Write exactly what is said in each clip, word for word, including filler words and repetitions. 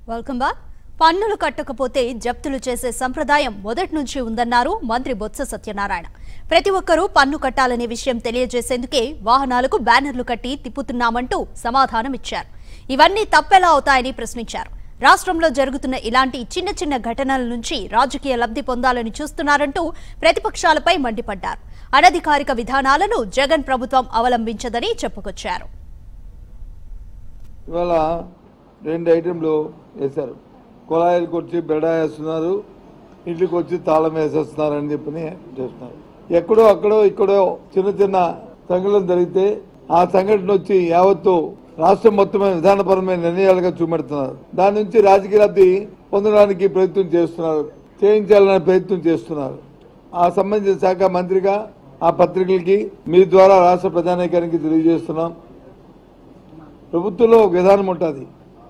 Welcome back. పన్నులు కట్టకపోతే జప్తులు చేసే సంప్రదాయం మొదటి నుంచి ఉందన్నారు మంత్రి బొత్స సత్యనారాయణ. ప్రతి ఒక్కరూ పన్ను కట్టాలనే విషయం తెలియజేసేందుకే వాహనాలకు బ్యానర్లు కట్టి తిప్పుతున్నామంటూ సమాధానం ఇచ్చారు. ఇవన్నీ తప్పెలా అవుతాయని ప్రశ్నించారు. రాష్ట్రంలో జరుగుతున్న ఇలాంటి చిన్న చిన్న ఘటనల నుంచి రాజకీయ లబ్ధి పొందాలని చూస్తున్నారంటూ ప్రతిపక్షాలపై మండిపడ్డారు. అనధికారిక విధానాలను జగన్ ప్రభుత్వం అవలంబించదని చెప్పుకొచ్చారు. రెండు ఐటెంలు వేశారు. కుళాయిలకు వచ్చి బెడ వేస్తున్నారు, ఇంటికి వచ్చి తాళం వేసేస్తున్నారు అని చెప్పి చేస్తున్నారు. ఎక్కడో అక్కడో ఇక్కడో చిన్న చిన్న సంఘటనలు జరిగితే ఆ సంఘటన వచ్చి యావత్తు రాష్ట్రం మొత్తమైన విధానపరమైన నిర్ణయాలుగా చూపెడుతున్నారు. దాని నుంచి రాజకీయ లబ్ధి పొందడానికి ప్రయత్నం చేస్తున్నారు, చేయించాలనే ప్రయత్నం చేస్తున్నారు. ఆ సంబంధించిన శాఖ మంత్రిగా ఆ పత్రికలకి మీ ద్వారా రాష్ట్ర ప్రజానీకానికి తెలియజేస్తున్నాం. ప్రభుత్వంలో ఒక విధానం ఉంటుంది.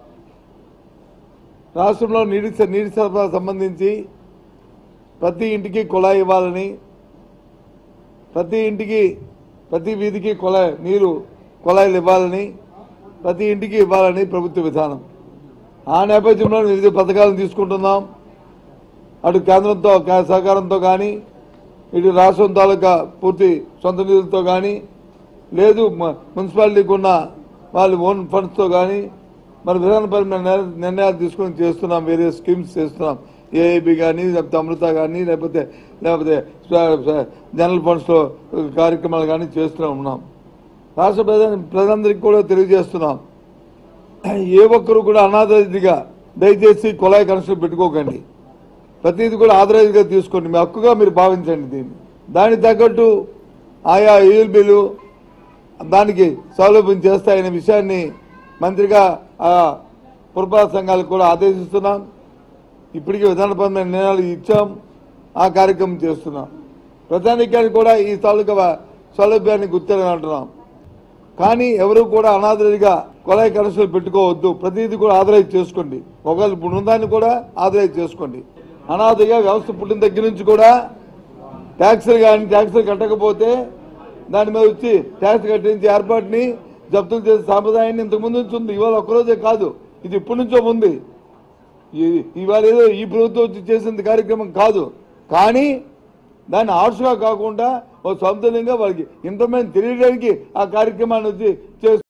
రాష్ట్రంలో నీటి నీటి సరఫరా సంబంధించి ప్రతి ఇంటికి కుళాయి ఇవ్వాలని, ప్రతి ఇంటికి ప్రతి వీధికి కుళాయి నీరు కుళాయిలు ఇవ్వాలని, ప్రతి ఇంటికి ఇవ్వాలని ప్రభుత్వ విధానం. ఆ నేపథ్యంలో వివిధ పథకాలను తీసుకుంటున్నాం. అటు కేంద్రంతో సహకారంతో కానీ, ఇటు రాష్ట్రం తాలూకా పూర్తి సొంత నిధులతో కానీ, లేదు మున్సిపాలిటీకి ఉన్న వాళ్ళ ఓన్ ఫండ్స్తో కానీ మరి విధానపరమైన నిర్ణయాలు తీసుకొని చేస్తున్నాం. వేరే స్కీమ్స్ చేస్తున్నాం. ఏఐబి కానీ, లేకపోతే అమృత కానీ, లేకపోతే లేకపోతే జనరల్ ఫండ్స్లో కార్యక్రమాలు కానీ చేస్తూనే ఉన్నాం. రాష్ట్ర ప్రజ ప్రజలందరికీ కూడా తెలియజేస్తున్నాం. ఏ ఒక్కరు కూడా అనాథరిగా దయచేసి కుళాయి కనెక్షన్ పెట్టుకోకండి. ప్రతిదీ కూడా ఆథరైజ్గా తీసుకోండి. మీ హక్కుగా మీరు భావించండి. దీన్ని దానికి తగ్గట్టు ఆయా ఈఎల్బీలు దానికి సౌలభ్యం చేస్తాయనే విషయాన్ని మంత్రిగా ఆ పురపాలక సంఘాలకు కూడా ఆదేశిస్తున్నాం. ఇప్పటికీ విధానపరమైన నిర్ణయాలు ఇచ్చాం. ఆ కార్యక్రమం చేస్తున్నాం. ప్రజానీకానికి కూడా ఈ తాలూకా సౌలభ్యాన్ని గుర్తెరగని అంటున్నాం. కానీ ఎవరు కూడా అనాథరిగా కుళాయి కనెక్షన్లు పెట్టుకోవద్దు. ప్రతిదీ కూడా ఆథరైజ్ చేసుకోండి. ఒకవేళ ఇప్పుడు ఉన్నదాన్ని కూడా ఆథరైజ్ చేసుకోండి. అనాథగా వ్యవస్థ పుట్టిన దగ్గర నుంచి కూడా ట్యాక్సులు కానీ ట్యాక్సులు కట్టకపోతే దాని మీద వచ్చి ట్యాక్స్ కట్టించే ఏర్పాటుని జప్తులు చేసే సాంప్రదాయాన్ని ఇంతకుముందు నుంచి ఉంది. ఇవాళ ఒక్కరోజే కాదు, ఇది ఇప్పటి నుంచో ఉంది. ఇవాళ ఏదో ఈ ప్రభుత్వం వచ్చి చేసిన కార్యక్రమం కాదు. కానీ దాన్ని ఆర్ట్స్గా కాకుండా ఒక సొంతంగా వాళ్ళకి ఇంతమంది తెలియడానికి ఆ కార్యక్రమాన్ని వచ్చి చేస్తూ